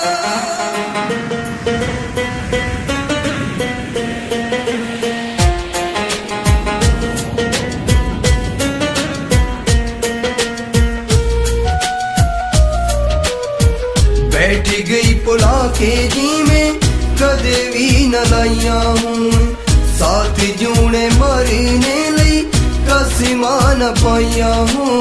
बैठ गई पुला के जी में कदे भी न लाइया हूँ, साथ जूने मरने लई कसमा न पाइया हूँ।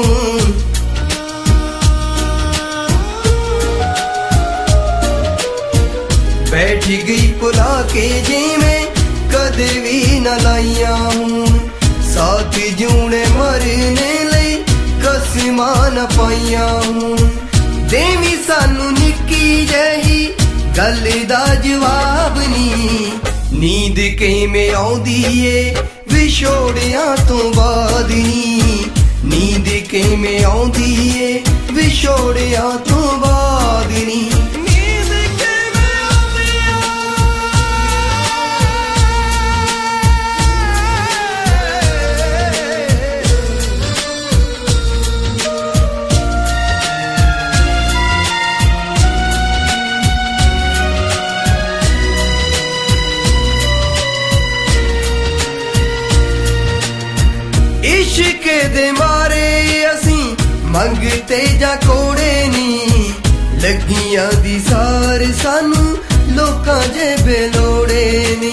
बैठ गई पुला के जी में कदे भी न लाइया हूँ, साथ जूने मरने लई कसमा न पाइया हूँ। देवी सानू निक्की जही गल दा जवाब नी, नींद किवें आउंदी ए विछोड़िया तो बाद नी, नींद किवें आउंदी ए विछोड़िया तो बाद नी। इश्क दे मारे असी मंगते जा कोड़े नी, लगियां दी सार सानू लोकां जे बेलोड़े नी।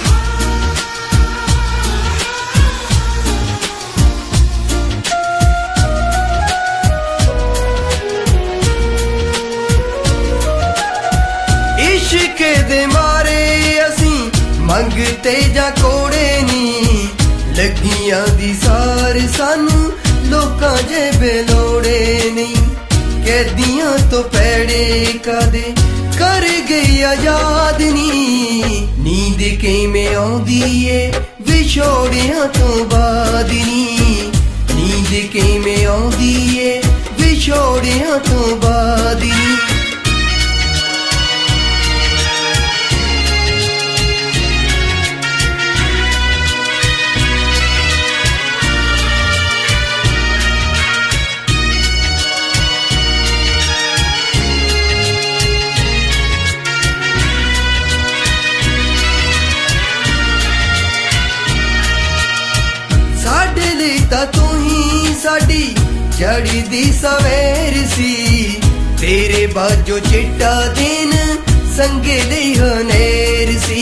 इश्क दे मारे असी मंगते जा कोड़े नी, लगियां दी सार सानू लोकां जे बेलोड़े नहीं। कैदियां तो पैड़े कदे कर गई आजाद नी, नींद किवें आउंदी ए विछोड़िया तो बाद नी, नींद किवें आउंदी ए विछोड़िया तो बाद नी। तू ही साडी जड़ी दी सवेर सी, तेरे बाजो चिट्टा दिन संगे दी हनेर सी।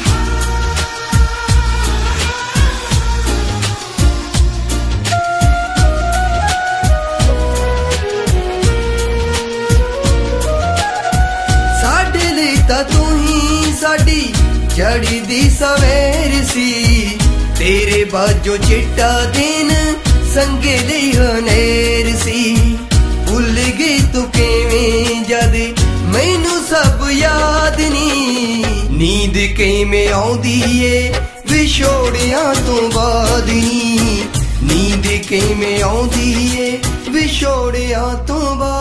साडे लई तां तू ही साडी जड़ी दी सवेर सी, तेरे बाजो चिट्टा दिन संगे दी हनेर सी। भुल गई तू किवें जद मैनू सब याद नी, नींद किवें आउंदी ए विछोड़िया तो बाद नी, नींद किवें आउंदी ए विछोड़िया तो बाद।